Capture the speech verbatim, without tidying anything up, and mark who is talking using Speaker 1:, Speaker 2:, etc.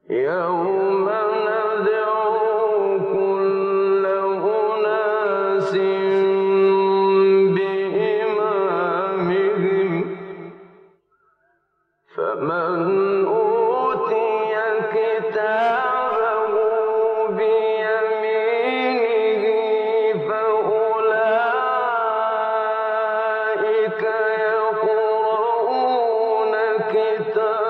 Speaker 1: يوم ندعو كل أناس بإمامهم فمن أوتي كتابه بيمينه فأولئك يقرؤون كتابهم